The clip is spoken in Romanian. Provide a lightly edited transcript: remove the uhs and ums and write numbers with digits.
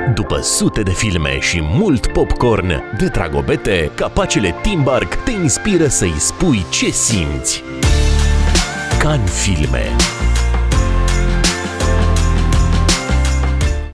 După sute de filme și mult popcorn, de Dragobete, capacele Timbark te inspiră să-i spui ce simți. Ca în filme.